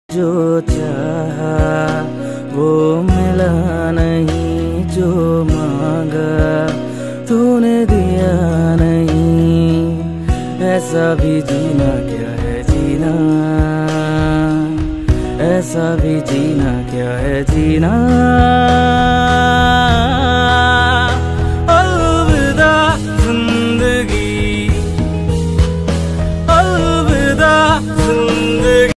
जो चाहा वो मिला नहीं, जो मांगा तूने दिया नहीं। ऐसा भी जीना क्या है जीना, ऐसा भी जीना क्या है जीना।